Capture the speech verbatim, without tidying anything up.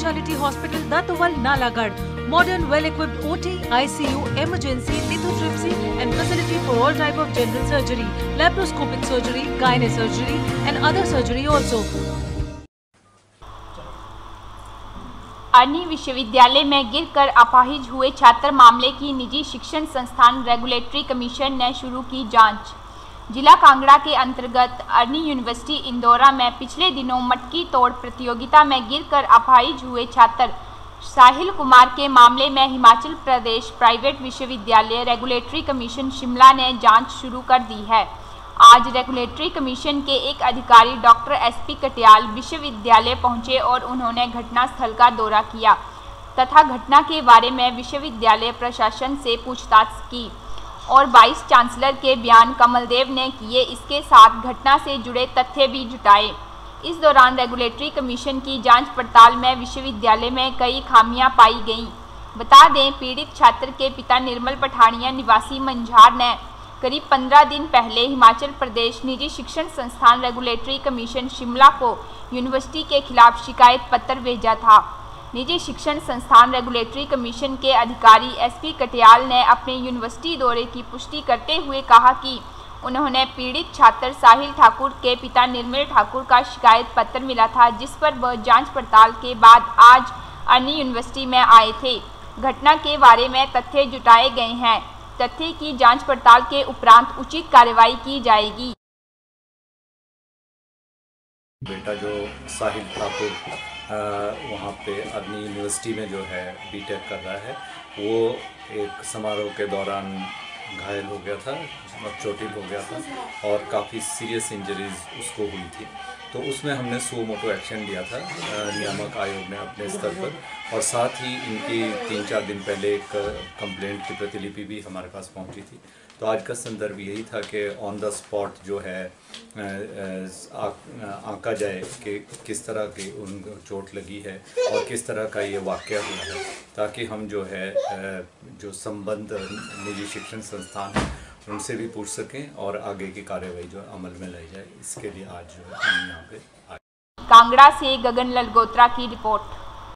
Speciality Hospital, Datawal, Nalagarh. Modern, well-equipped O T, I C U, emergency, lithotripsy and facility for all type of general surgery, laparoscopic surgery, gynae surgery and other surgery also. अरनी विश्वविद्यालय में गिरकर अपाहिज हुए छात्र मामले की निजी शिक्षण संस्थान रेगुलेटरी कमीशन ने शुरू की जांच। जिला कांगड़ा के अंतर्गत अरनी यूनिवर्सिटी इंदौरा में पिछले दिनों मटकी तोड़ प्रतियोगिता में गिरकर अपाहिज हुए छात्र साहिल कुमार के मामले में हिमाचल प्रदेश प्राइवेट विश्वविद्यालय रेगुलेटरी कमीशन शिमला ने जांच शुरू कर दी है। आज रेगुलेटरी कमीशन के एक अधिकारी डॉक्टर एस पी कटियाल विश्वविद्यालय पहुंचे और उन्होंने घटनास्थल का दौरा किया तथा घटना के बारे में विश्वविद्यालय प्रशासन से पूछताछ की और वाइस चांसलर के बयान कमलदेव ने किए। इसके साथ घटना से जुड़े तथ्य भी जुटाए। इस दौरान रेगुलेटरी कमीशन की जांच पड़ताल में विश्वविद्यालय में कई खामियां पाई गईं। बता दें, पीड़ित छात्र के पिता निर्मल पठानिया निवासी मंझार ने करीब पंद्रह दिन पहले हिमाचल प्रदेश निजी शिक्षण संस्थान रेगुलेटरी कमीशन शिमला को यूनिवर्सिटी के खिलाफ शिकायत पत्र भेजा था। निजी शिक्षण संस्थान रेगुलेटरी कमीशन के अधिकारी एस पी कटियाल ने अपने यूनिवर्सिटी दौरे की पुष्टि करते हुए कहा कि उन्होंने पीड़ित छात्र साहिल ठाकुर के पिता निर्मल ठाकुर का शिकायत पत्र मिला था, जिस पर वह जांच पड़ताल के बाद आज अरनी यूनिवर्सिटी में आए थे। घटना के बारे में तथ्य जुटाए गए हैं। तथ्य की जांच पड़ताल के उपरांत उचित कार्रवाई की जाएगी। बेटा जो साहिल ठाकुर वहाँ पे अरनी यूनिवर्सिटी में जो है बीटेक कर रहा है, वो एक समारोह के दौरान घायल हो गया था, चोटिल हो गया था और काफ़ी सीरियस इंजरीज उसको हुई थी। तो उसमें हमने सो मोटो एक्शन लिया था नियामक आयोग ने अपने स्तर पर, और साथ ही इनकी तीन चार दिन पहले एक कंप्लेंट की प्रतिलिपि भी हमारे पास पहुंची थी। तो आज का संदर्भ यही था कि ऑन द स्पॉट जो है आंका जाए कि किस तरह की उनको चोट लगी है और किस तरह का ये वाक़या हुआ है, ताकि हम जो है जो संबद्ध निजी शिक्षण संस्थान है उनसे भी पूछ सकें और आगे की कार्यवाही जो अमल में लाई जाए। इसके लिए आज जो है हम यहाँ पे आए। कांगड़ा से गगन ललगोत्रा की रिपोर्ट।